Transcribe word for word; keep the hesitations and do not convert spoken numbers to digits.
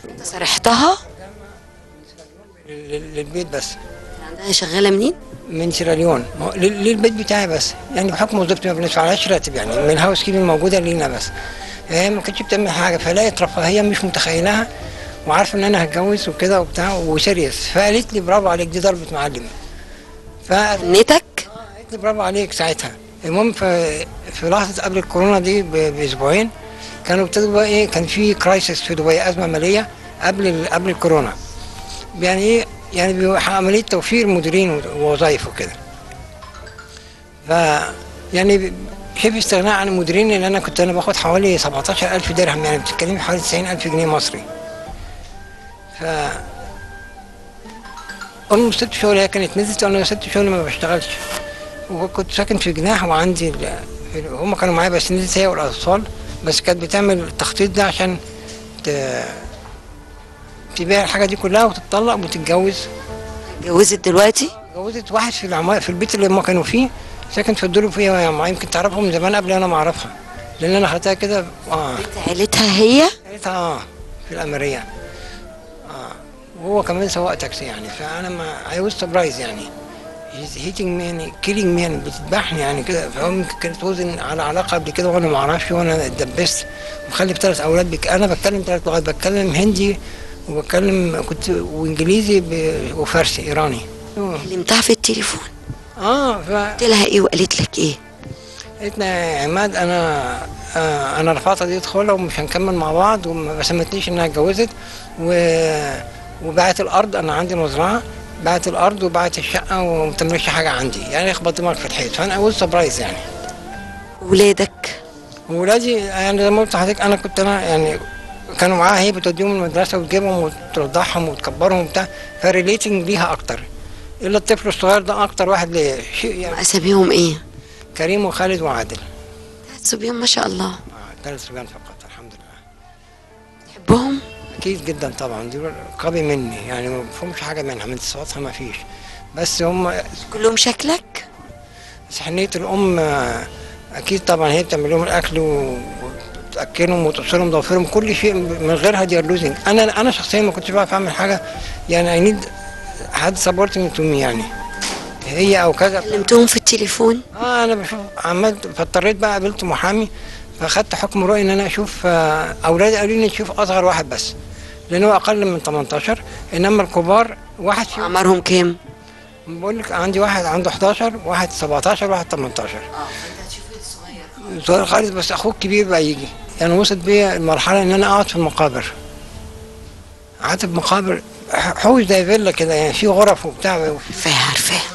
انت صرحتها؟ لل- للبيت بس. عندها شغاله منين؟ من سيراليون لل- للبيت بتاعي بس، يعني بحكم وظيفتي ما بندفعلهاش راتب، يعني من الهاوس كيبنج موجوده لينا بس. هي ما كانتش بتعمل حاجه، فلقيت رفاهيه مش متخيلها وعارفه ان انا هتجوز وكده وبتاع وسيريس، فقالت لي برافو عليك، دي ضربه معلم. فقالت نيتك؟ لي برافو عليك ساعتها. المهم في في لحظه قبل الكورونا دي ب- باسبوعين كانوا ابتدوا بقى ايه، كان في كرايسيس في دبي، ازمه ماليه قبل ال- قبل الكورونا. يعني ايه، يعني بيبقى عمليه توفير مديرين ووظائف وكده. ف يعني شبه استغناء عن المديرين، اللي انا كنت انا باخد حوالي سبعتاشر ألف درهم، يعني بتتكلمي في حوالي تسعين ألف جنيه مصري. ف أم سبت شغلي، هي كانت نزلت وانا سبت شغلي ما بشتغلش، وكنت ساكن في جناح وعندي ال... هم كانوا معايا، بس نزلت هي والاطفال، بس كانت بتعمل التخطيط ده عشان ت... تبيع الحاجه دي كلها وتتطلق وتتجوز. اتجوزت دلوقتي؟ اتجوزت واحد في العمارة في البيت اللي هم كانوا فيه، ساكن في الدور فيها، يعني يمكن تعرفها من زمان قبل انا ما اعرفها، لان انا خدتها كده. اه بنت عيلتها هي؟ لقيتها اه في الاميريه. اه وهو كمان سواق تاكسي، يعني فانا ما اي واز سربرايز، يعني هيتنج مي، يعني كيلينج مي، يعني بتذبحني يعني كده. فهو يمكن كانت وزن على علاقه قبل كده وانا ما اعرفش، وانا اتدبست ومخلف ثلاث اولاد بك. انا بتكلم ثلاث لغات، بتكلم هندي وبتكلم كنت وانجليزي ب- وفارسي ايراني. كلمتها في التليفون؟ اه ف قلت لها ايه وقالت لك ايه؟ قالت لي يا عماد، انا آه انا رفعت قضيه خلع ومش هنكمل مع بعض، وما سمتنيش انها اتجوزت و... وباعت الارض. انا عندي مزرعه، باعت الارض وباعت الشقه وما بتملكش حاجه عندي، يعني اخبط دماغك في الحيط. فانا اول سبرايز يعني. ولادك؟ وولادي يعني زي ما قلت لحضرتك، انا كنت انا يعني كانوا معاها، هي بتوديهم المدرسه وتجيبهم وترضعهم وتكبرهم وبتاع، فريليتنج ليها اكتر. الا الطفل الصغير ده اكتر واحد ليا شيء يعني. اساميهم ايه؟ كريم وخالد وعادل. ثلاث صبيان ما شاء الله. آه، ثلاث صبيان فقط الحمد لله. تحبهم؟ اكيد جدا طبعا، دي قوي مني، يعني ما بفهمش حاجه منها، من صفاتها ما فيش، بس هم كلهم شكلك؟ حنيه الام. آه، اكيد طبعا، هي بتعمل لهم الاكل و- وتاكلهم وتغسلهم ضوافرهم، كل شيء من غيرها دي لوزنج. انا انا شخصيا ما كنتش بعرف اعمل حاجه، يعني اي نيد حد سبورتنج تو مي، يعني هي او كذا. كلمتهم في التليفون؟ اه انا بشوف عملت، فاضطريت بقى قابلت محامي، فاخدت حكم رؤية ان انا اشوف آه، اولادي قالوا لي نشوف اصغر واحد بس، لان هو اقل من تمنتاشر، انما الكبار واحد فيهم. اعمارهم كام؟ بقول لك عندي واحد عنده حداشر، واحد سبعتاشر، واحد تمنتاشر. صغير خالص، بس اخوه الكبير بقى يجي. يعني وصلت بيا المرحله ان انا اقعد في المقابر. قعدت في مقابر حوش زي فيلا كده، يعني في غرف وبتاع. عارفاه عارفاه.